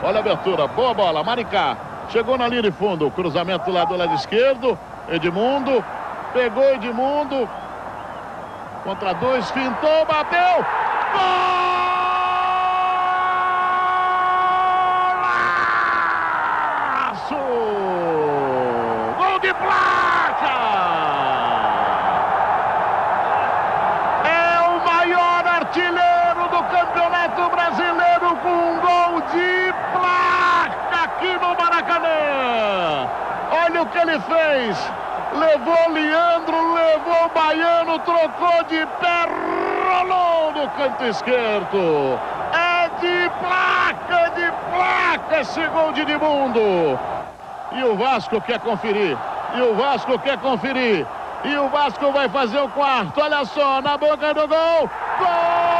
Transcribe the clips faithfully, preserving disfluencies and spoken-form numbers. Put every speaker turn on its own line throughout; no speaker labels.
Olha a abertura, boa bola, Maricá. Chegou na linha de fundo, cruzamento lá do lado esquerdo. Edmundo, pegou Edmundo. Contra dois, fintou, bateu. Golaço! Gol de placa! É o maior artilheiro do Campeonato Brasileiro com um gol de placa aqui no Maracanã. Olha o que ele fez. Levou Leandro, levou Baiano, trocou de pé, rolou no canto esquerdo. É de placa, de placa esse gol de Edmundo. E o Vasco quer conferir. E o Vasco quer conferir. E o Vasco vai fazer o quarto. Olha só, na boca do gol. Gol!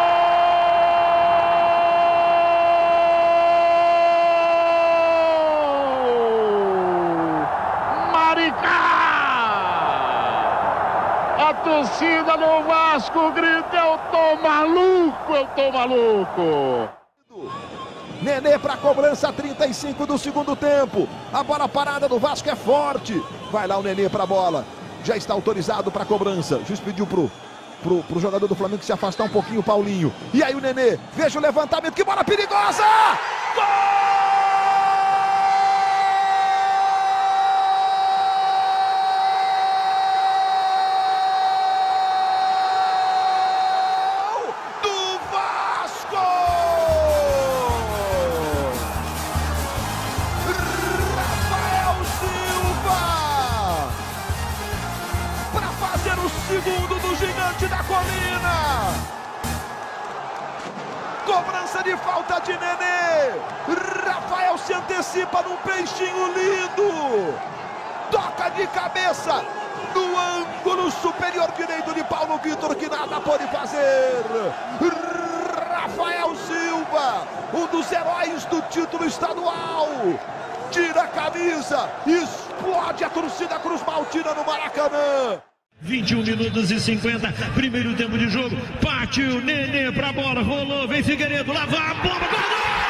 A torcida do Vasco grita: eu tô maluco, eu tô maluco.
Nenê para cobrança, trinta e cinco do segundo tempo. A bola parada do Vasco é forte. Vai lá o Nenê para a bola. Já está autorizado para cobrança. O juiz pediu pro, pro, pro jogador do Flamengo se afastar um pouquinho, o Paulinho. E aí o Nenê, veja o levantamento, que bola perigosa! Gol! Segundo do Gigante da Colina. Cobrança de falta de Nenê. Rafael se antecipa num peixinho lindo. Toca de cabeça no ângulo superior direito de Paulo Vitor, que nada pode fazer. Rafael Silva, um dos heróis do título estadual. Tira a camisa, explode a torcida Cruz Maltina no Maracanã.
vinte e um minutos e cinquenta, primeiro tempo de jogo. Partiu Nenê pra bola, rolou, vem Figueiredo, lá vai a bola, gol!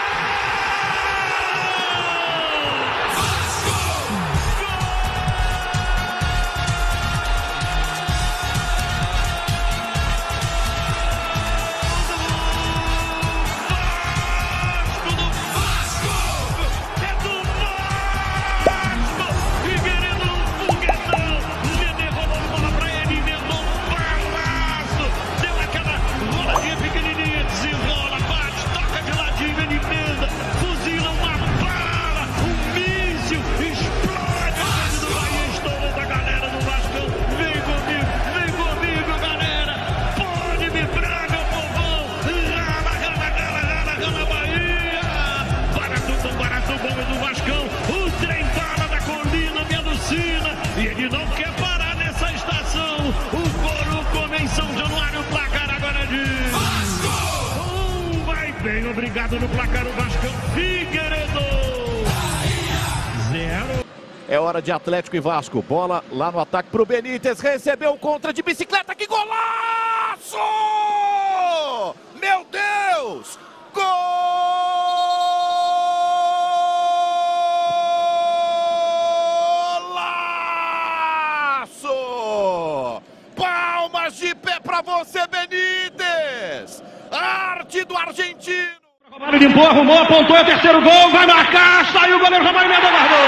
E ele não quer parar nessa estação. O coro come em São Januário. O placar agora diz Vasco! Um vai bem, obrigado no placar o Vascão. Figueiredo zero.
É hora de Atlético e Vasco. Bola lá no ataque pro Benítez. Recebeu o contra de bicicleta. Que golaço! Meu Deus! Gol! De pé para você, Benítez! Arte do argentino!
Romário limpou, arrumou, apontou, é o terceiro gol, vai marcar, saiu o goleiro Romário, emenda, guardou!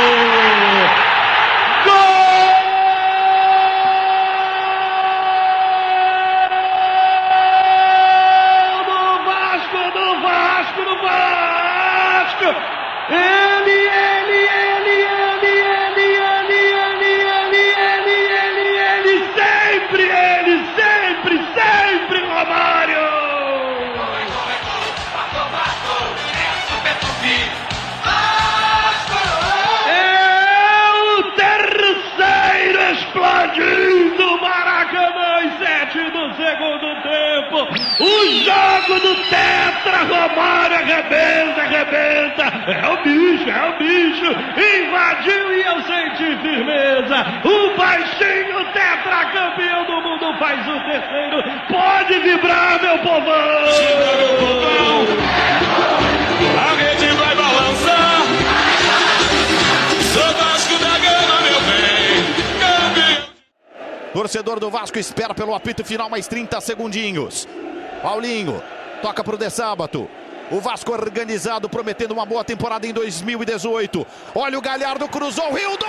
Gol do Vasco, do Vasco, do Vasco! Ele, ele, ele, ele, ele, ele, ele, ele, ele, ele, ele, sempre ele! Sempre, sempre, Romário!
Gol é gol, é gol, Vasco, Vasco, é super tupi! Vasco!
É o terceiro explodindo Maracanã em sete do segundo tempo. O jogo do Tetra, Romário arrebenta, arrebenta. É o bicho, é o bicho. Invadiu e eu senti firmeza. O baixinho Tetra campeão do mundo faz o terceiro. Pode vibrar, meu povão!
A rede
torcedor do Vasco espera pelo apito final mais trinta segundinhos. Paulinho toca para o De Sábato. O Vasco organizado, prometendo uma boa temporada em dois mil e dezoito. Olha o Galhardo, cruzou o Rildo!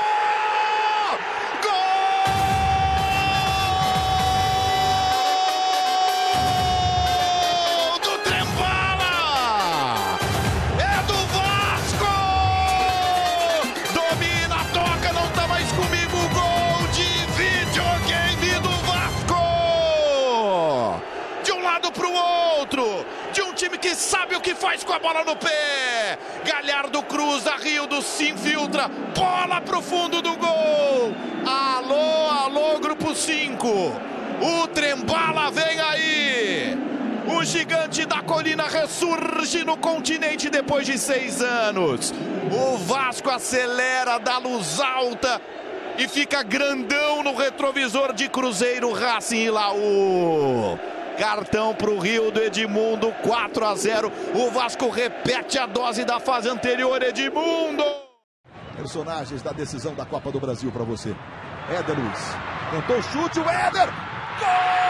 Para o outro, de um time que sabe o que faz com a bola no pé. Galhardo cruza, Rildo se infiltra, bola para o fundo do gol. Alô, alô, grupo cinco. O Trembala vem aí. O gigante da colina ressurge no continente depois de seis anos. O Vasco acelera, dá luz alta e fica grandão no retrovisor de Cruzeiro, Racing e Laú. Cartão para o Rio do Edmundo, quatro a zero. O Vasco repete a dose da fase anterior, Edmundo. Personagens da decisão da Copa do Brasil para você. Éder Luiz. Tentou o chute, o Éder. Gol!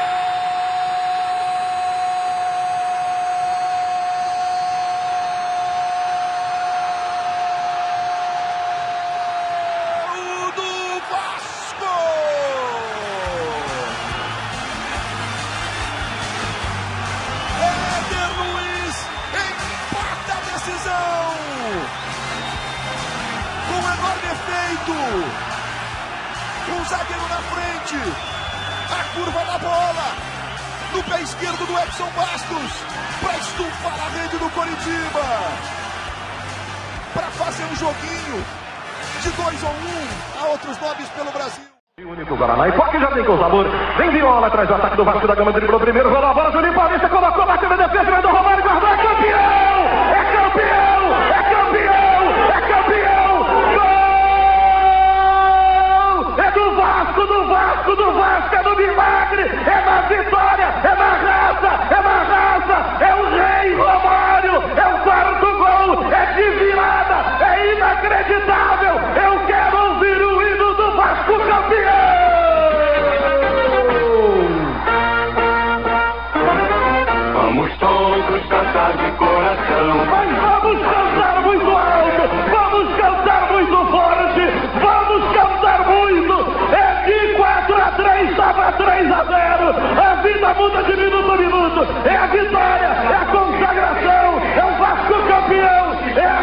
Um zagueiro na frente, a curva da bola, no pé esquerdo do Edson Bastos, para estufar a rede do Coritiba, para fazer um joguinho de dois a um a outros nomes pelo Brasil.
O único Guaraná, e Foque já tem com sabor, vem Viola atrás do ataque do Vasco da Gama, driblou primeiro, rolou a bola, Juninho Paulista colocou, bateu na defesa, vai do Romário, guardou, é campeão! É campeão! É campeão! É campeão! Do Vasco, do Vasco, do Vasco, é no milagre, é na vitória, é na raça, é na raça, é o rei Romário, é o quarto gol, é de virada, é inacreditável, eu quero ouvir o hino do Vasco campeão!
Vamos todos cantar de coração,
mas vamos cantar muito alto, vamos cantar muito forte, vamos cantar muito! É de quatro a três, estava três a zero. A vida muda de minuto a minuto. É a vitória, é a consagração, é o Vasco campeão, é